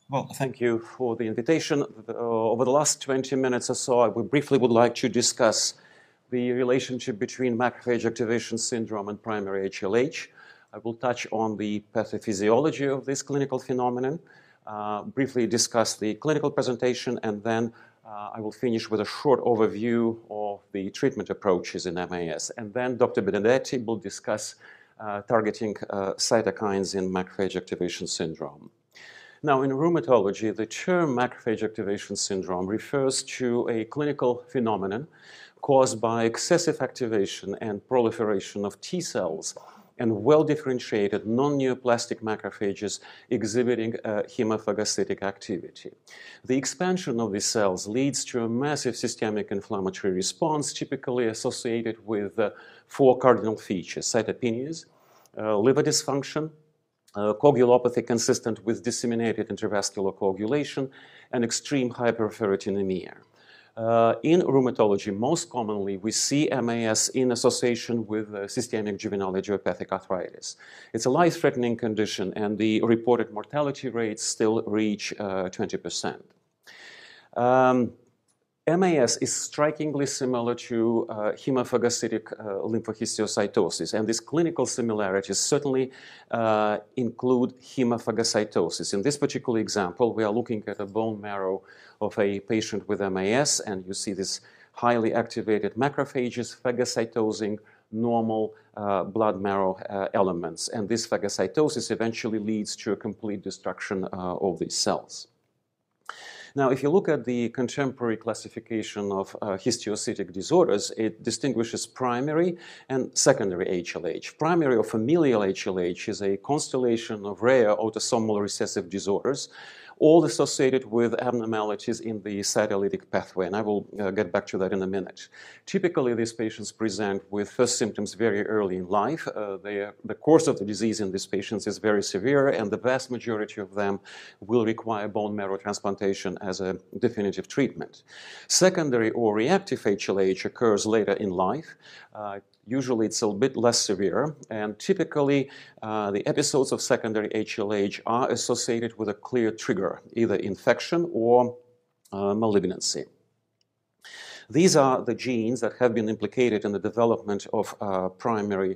Well, thank you for the invitation. Over the last 20 minutes or so, I briefly would like to discuss the relationship between macrophage activation syndrome and primary HLH. I will touch on the pathophysiology of this clinical phenomenon, briefly discuss the clinical presentation, and then I will finish with a short overview of the treatment approaches in MAS. And then Dr. Benedetti will discuss targeting cytokines in macrophage activation syndrome. Now, in rheumatology, the term macrophage activation syndrome refers to a clinical phenomenon caused by excessive activation and proliferation of T cells and well-differentiated non-neoplastic macrophages exhibiting hemophagocytic activity. The expansion of these cells leads to a massive systemic inflammatory response, typically associated with four cardinal features: cytopenias, liver dysfunction, coagulopathy consistent with disseminated intravascular coagulation, and extreme hyperferritinemia. In rheumatology, most commonly, we see MAS in association with systemic juvenile idiopathic arthritis. It's a life-threatening condition, and the reported mortality rates still reach 20%. MAS is strikingly similar to hemophagocytic lymphohistiocytosis, and these clinical similarities certainly include hemophagocytosis. In this particular example, we are looking at a bone marrow of a patient with MAS, and you see this highly activated macrophages phagocytosing normal blood marrow elements, and this phagocytosis eventually leads to a complete destruction of these cells. Now, if you look at the contemporary classification of histiocytic disorders, it distinguishes primary and secondary HLH. Primary or familial HLH is a constellation of rare autosomal recessive disorders, all associated with abnormalities in the cytolytic pathway, and I will get back to that in a minute. Typically, these patients present with first symptoms very early in life. The course of the disease in these patients is very severe, and the vast majority of them will require bone marrow transplantation as a definitive treatment. Secondary or reactive HLH occurs later in life. Usually it's a bit less severe, and typically the episodes of secondary HLH are associated with a clear trigger, either infection or malignancy. These are the genes that have been implicated in the development of primary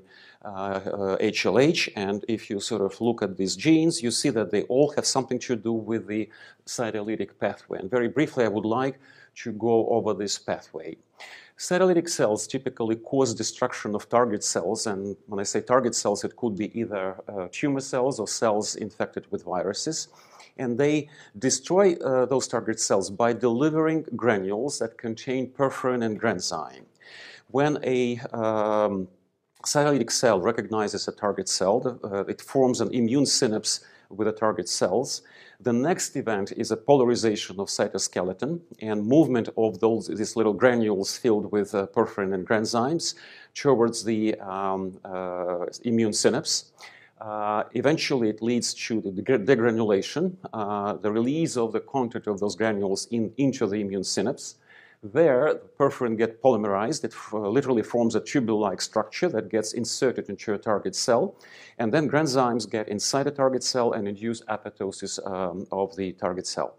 HLH, and if you sort of look at these genes, you see that they all have something to do with the cytolytic pathway. And very briefly, I would like to go over this pathway. Cytolytic cells typically cause destruction of target cells, and when I say target cells, it could be either tumor cells or cells infected with viruses. And they destroy those target cells by delivering granules that contain perforin and granzyme. When a cytolytic cell recognizes a target cell, it forms an immune synapse with the target cells. The next event is a polarization of cytoskeleton and movement of these little granules filled with perforin and granzymes towards the immune synapse. Eventually, it leads to the degranulation, the release of the content of those granules into the immune synapse. There, the perforin gets polymerized. It literally forms a tubular-like structure that gets inserted into a target cell. And then granzymes get inside the target cell and induce apoptosis of the target cell.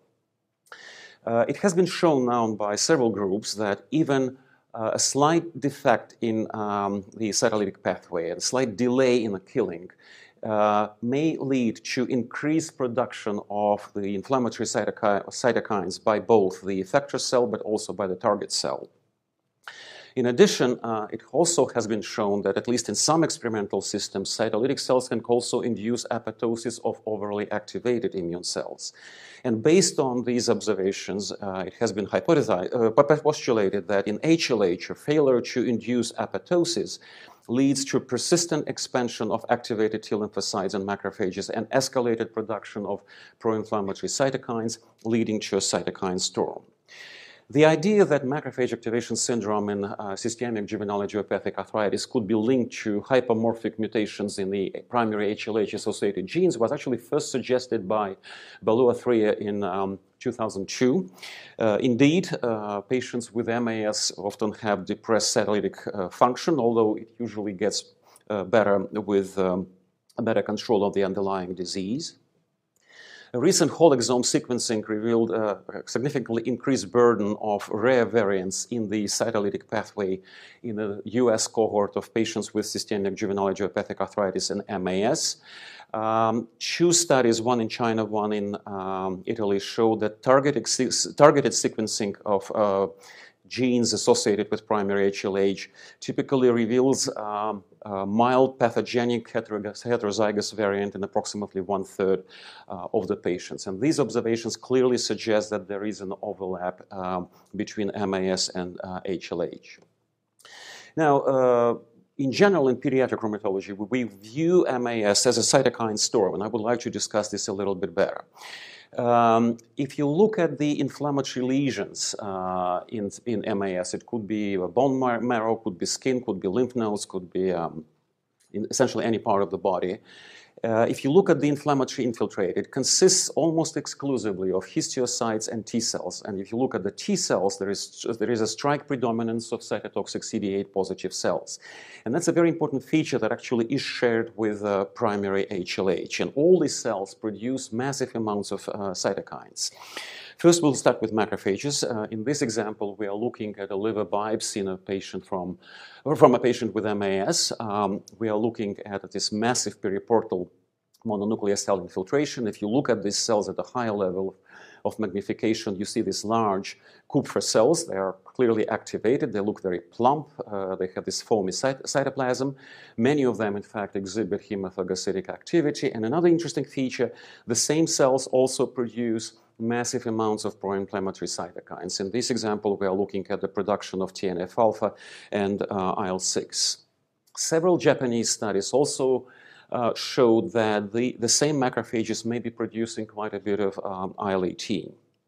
It has been shown now by several groups that even a slight defect in the cytolytic pathway, a slight delay in the killing, may lead to increased production of the inflammatory cytokines by both the effector cell but also by the target cell. In addition, it also has been shown that at least in some experimental systems, cytolytic cells can also induce apoptosis of overly activated immune cells. And based on these observations, it has been postulated that in HLH, a failure to induce apoptosis leads to persistent expansion of activated T lymphocytes and macrophages and escalated production of pro-inflammatory cytokines, leading to a cytokine storm. The idea that macrophage activation syndrome in systemic juvenile idiopathic arthritis could be linked to hypermorphic mutations in the primary HLH-associated genes was actually first suggested by Balua in 2002. Indeed, patients with MAS often have depressed cytolytic function, although it usually gets better with better control of the underlying disease. A recent whole exome sequencing revealed a significantly increased burden of rare variants in the cytolytic pathway in a US cohort of patients with systemic juvenile idiopathic arthritis and MAS. Two studies, one in China, one in Italy, showed that targeted sequencing of genes associated with primary HLH typically reveals mild pathogenic heterozygous variant in approximately 1/3 of the patients. And these observations clearly suggest that there is an overlap between MAS and HLH. Now, in general, in pediatric rheumatology, we view MAS as a cytokine storm, and I would like to discuss this a little bit better. If you look at the inflammatory lesions in MAS, it could be a bone marrow, could be skin, could be lymph nodes, could be essentially any part of the body. If you look at the inflammatory infiltrate, it consists almost exclusively of histiocytes and Tcells. And if you look at the Tcells, there is a strike predominance of cytotoxic CD8 positive cells. And that's a very important feature that actually is shared with primary HLH. And all these cells produce massive amounts of cytokines. First, we'll start with macrophages. In this example, we are looking at a liver biopsy in a patient from a patient with MAS. We are looking at this massive periportal mononuclear cell infiltration. If you look at these cells at a higher level of magnification, you see these large Kupffer cells. They are clearly activated. They look very plump. They have this foamy cytoplasm. Many of them, in fact, exhibit hemophagocytic activity. And another interesting feature, the same cells also produce massive amounts of pro-inflammatory cytokines. In this example, we are looking at the production of TNF-alpha and IL-6. Several Japanese studies also showed that the same macrophages may be producing quite a bit of IL-18.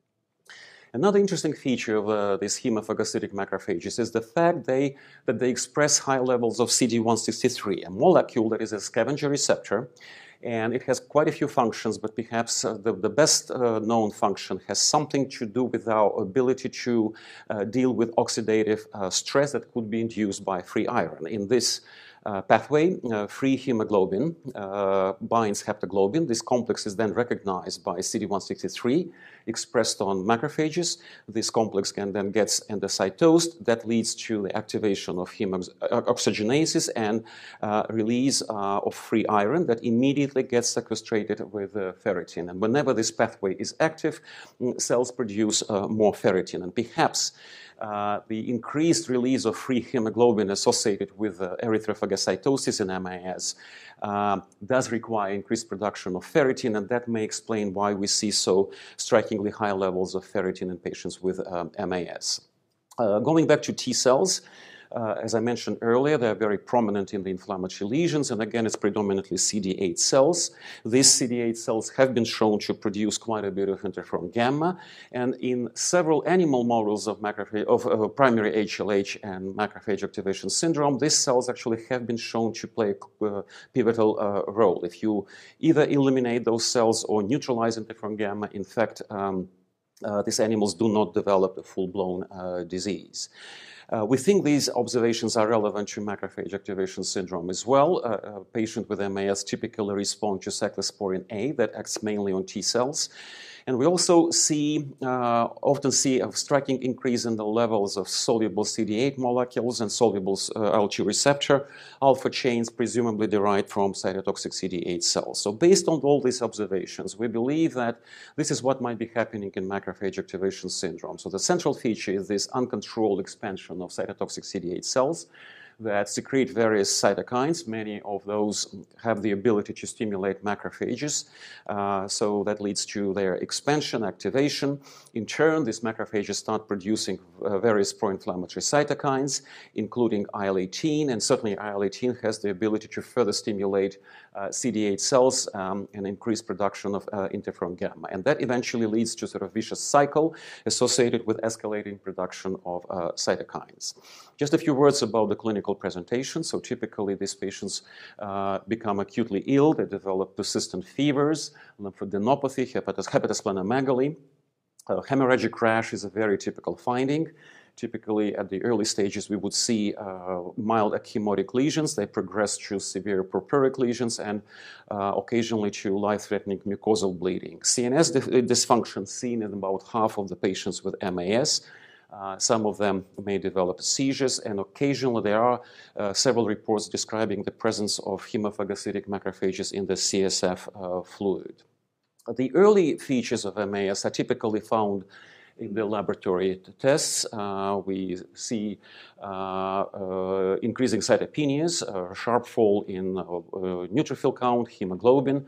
Another interesting feature of these hemophagocytic macrophages is the fact that they express high levels of CD163, a molecule that is a scavenger receptor. And it has quite a few functions, but perhaps the best known function has something to do with our ability to deal with oxidative stress that could be induced by free iron. In this pathway, free hemoglobin binds haptoglobin. This complex is then recognized by CD163, expressed on macrophages. This complex can then get endocytosed. That leads to the activation of oxygenases and release of free iron that immediately gets sequestrated with ferritin. And whenever this pathway is active, cells produce more ferritin. And perhaps the increased release of free hemoglobin associated with erythrophagocytosis in MAS does require increased production of ferritin, and that may explain why we see so strikingly high levels of ferritin in patients with MAS. Going back to T cells, as I mentioned earlier, they're very prominent in the inflammatory lesions, and again, it's predominantly CD8 cells. These CD8 cells have been shown to produce quite a bit of interferon gamma, and in several animal models of primary HLH and macrophage activation syndrome, these cells actually have been shown to play a pivotal role. If you either eliminate those cells or neutralize interferon gamma, in fact, these animals do not develop a full-blown disease. We think these observations are relevant to macrophage activation syndrome as well. A patient with MAS typically responds to cyclosporin A that acts mainly on T cells. And we also often see a striking increase in the levels of soluble CD8 molecules and soluble IL-2 receptor alpha chains, presumably derived from cytotoxic CD8 cells. So based on all these observations, we believe that this is what might be happening in macrophage activation syndrome. So the central feature is this uncontrolled expansion of cytotoxic CD8 cells that secrete various cytokines. Many of those have the ability to stimulate macrophages, so that leads to their expansion, activation. In turn, these macrophages start producing various pro-inflammatory cytokines, including IL-18, and certainly IL-18 has the ability to further stimulate CD8 cells and increase production of interferon gamma. And that eventually leads to sort of vicious cycle associated with escalating production of cytokines. Just a few words about the clinical presentation. So typically these patients become acutely ill. They develop persistent fevers, lymphadenopathy, hepatosplenomegaly. Hemorrhagic rash is a very typical finding. Typically, at the early stages, we would see mild ecchymotic lesions. They progress to severe purpuric lesions and occasionally to life-threatening mucosal bleeding. CNS dysfunction seen in about half of the patients with MAS. Some of them may develop seizures, and occasionally there are several reports describing the presence of hemophagocytic macrophages in the CSF fluid. The early features of MAS are typically found in the laboratory tests. We see increasing cytopenias, sharp fall in neutrophil count, hemoglobin.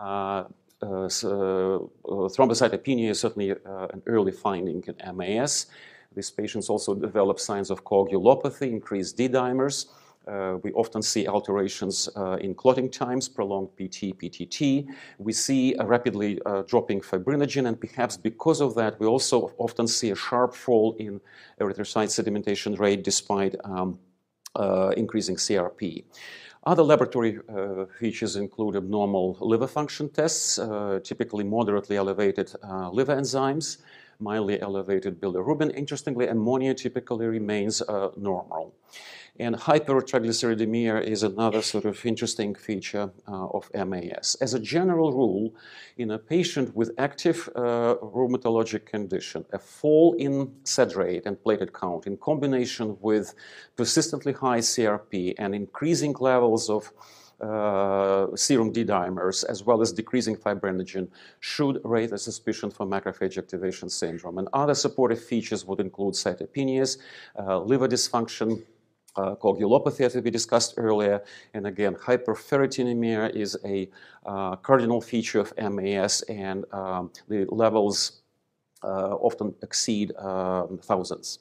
Thrombocytopenia is certainly an early finding in MAS. These patients also develop signs of coagulopathy, increased D-dimers. We often see alterations in clotting times, prolonged PT, PTT. We see a rapidly dropping fibrinogen, and perhaps because of that, we also often see a sharp fall in erythrocyte sedimentation rate despite increasing CRP. Other laboratory features include abnormal liver function tests, typically moderately elevated liver enzymes, mildly elevated bilirubin. Interestingly, ammonia typically remains normal. And hypertriglyceridemia is another sort of interesting feature of MAS. As a general rule, in a patient with active rheumatologic condition, a fall in SED rate and platelet count in combination with persistently high CRP and increasing levels of serum D-dimers, as well as decreasing fibrinogen, should raise a suspicion for macrophage activation syndrome. And other supportive features would include cytopenias, liver dysfunction, coagulopathy, as we discussed earlier, and again, hyperferritinemia is a cardinal feature of MAS, and the levels often exceed thousands.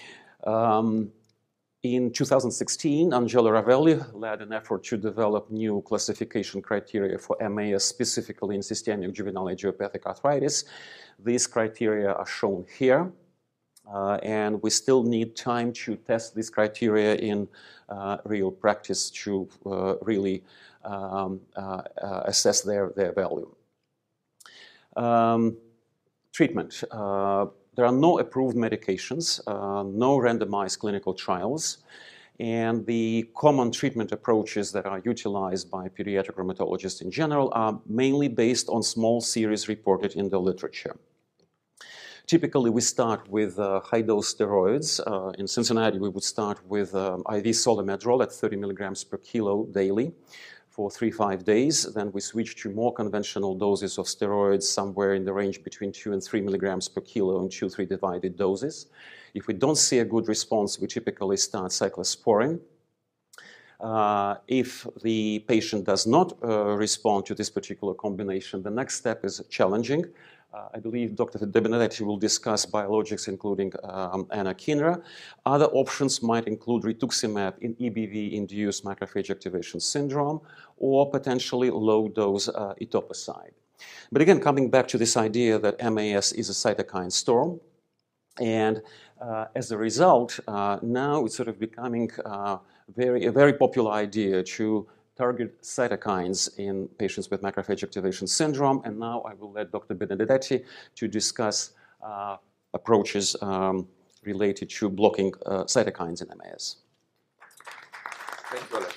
In 2016, Angelo Ravelli led an effort to develop new classification criteria for MAS, specifically in systemic juvenile idiopathic arthritis. These criteria are shown here. And we still need time to test these criteria in real practice to really assess their value. Treatment. There are no approved medications, no randomized clinical trials, and the common treatment approaches that are utilized by pediatric rheumatologists in general are mainly based on small series reported in the literature. Typically, we start with high-dose steroids. In Cincinnati, we would start with IV Solimedrol at 30 milligrams per kilo daily for 3-5 days. Then we switch to more conventional doses of steroids, somewhere in the range between 2 and 3 milligrams per kilo in 2-3 divided doses. If we don't see a good response, we typically start cyclosporine. If the patient does not respond to this particular combination, the next step is challenging. I believe Dr. De Benedetti will discuss biologics, including anakinra. Other options might include rituximab in EBV-induced macrophage activation syndrome, or potentially low-dose etoposide. But again, coming back to this idea that MAS is a cytokine storm, and as a result, now it's sort of becoming a very popular idea to target cytokines in patients with macrophage activation syndrome. And now I will let Dr. Benedetti to discuss approaches related to blocking cytokines in MAS. Thank you, Alex.